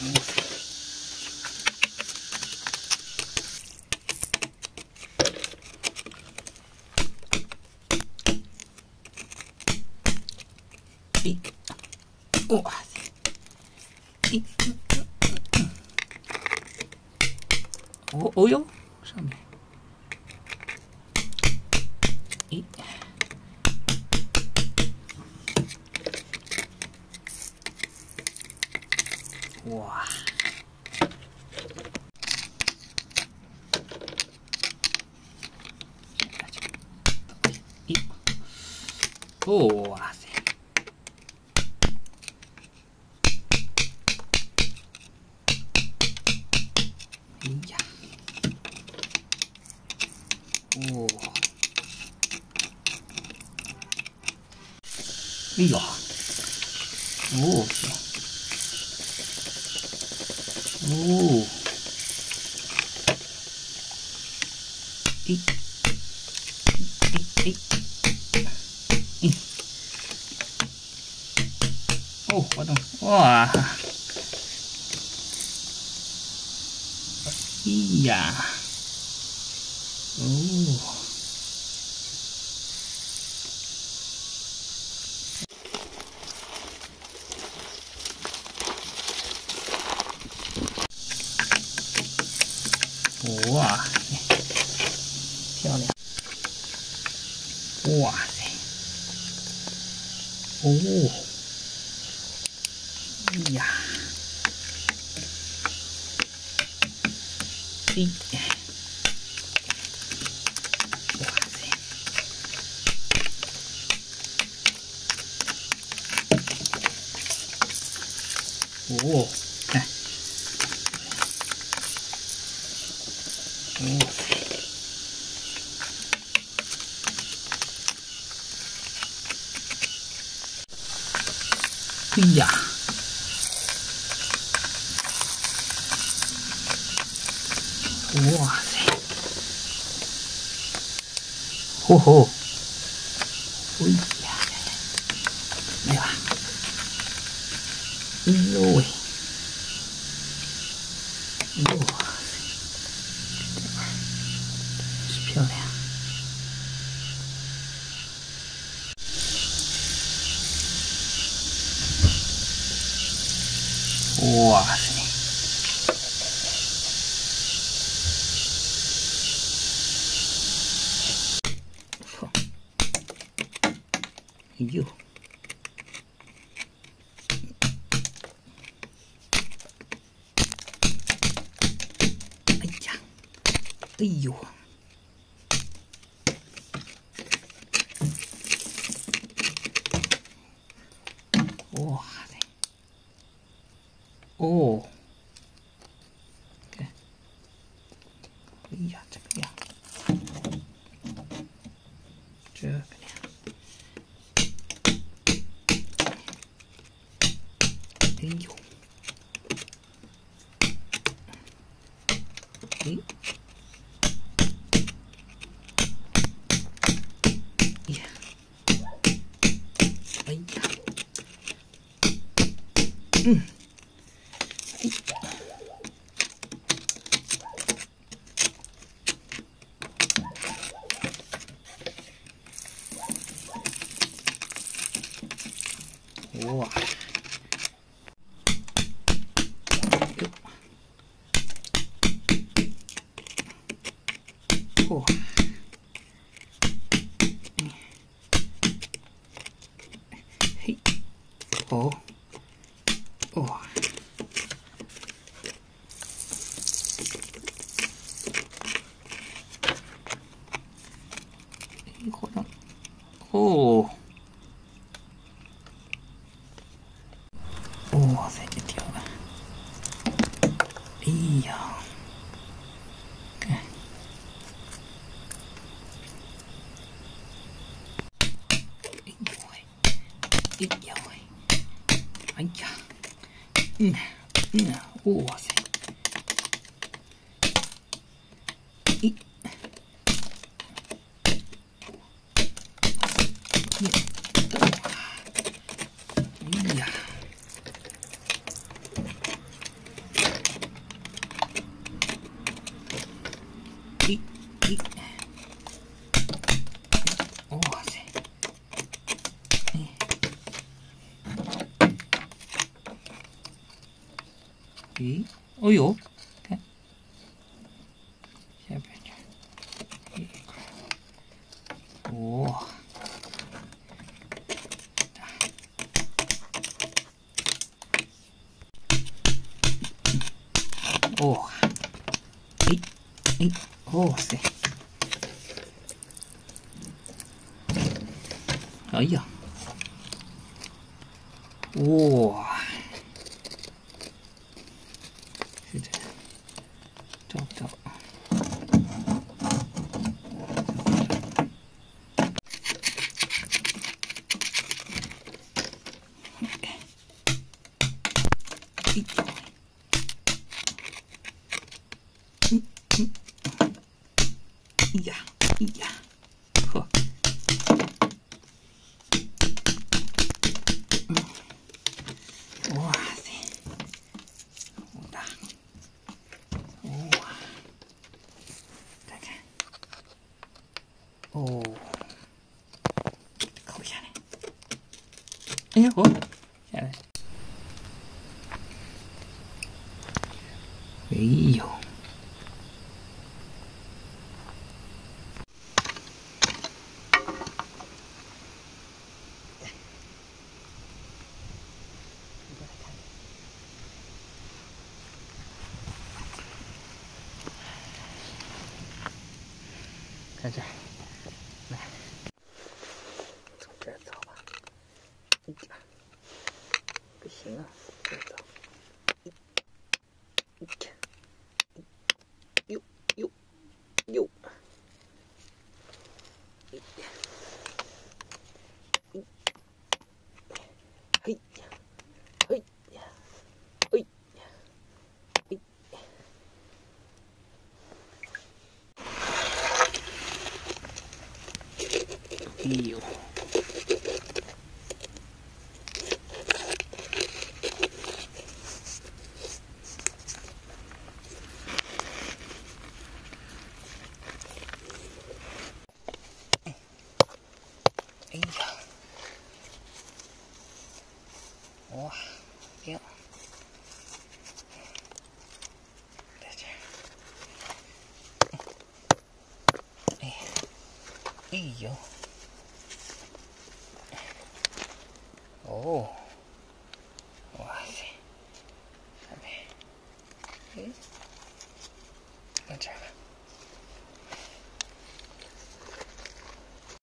哇塞！哦哟，上面。哇！哇塞！哎呀！哦！哎呦！哦！哦！哦，活动！哇！哎呀！哦！哇塞，漂亮！哇塞！哦！哎呀！哎！哇塞！哦，看！哇塞！哎呀！哇塞！吼吼！哎呀！来吧！哎呦喂！哇塞！是漂亮！哇塞！哎呦！哎呀！哎呦！哇塞！哦！看，哎呀，这个样，这个样，哎呦！哎！哎呀！哎呀！嗯！哎！哇！哇！嘿！哦！哇！活动！哦！哇塞，这条啊！哎呀！看！哎呦喂！哎呀喂！哎呀！哇塞！哎！哎呀！ 咦，哇塞！咦，哦呦，看下边这一块，哇！哦，哦塞！哎呀，哇！是这样，找不着。哎呀，哎呀，呵，哇塞，好大，哇，看看，哦，扣下来，哎呀，哦，下来，哎呦。看这儿，来，从这儿走吧。哎呀，不行啊，这儿走。呦呦呦！嘿呀，嘿呀，嘿呀，嘿。哎呦！哎呀！哇，亮！在这儿。哎，哎呦！哦，哇塞！看没？哎，看这儿。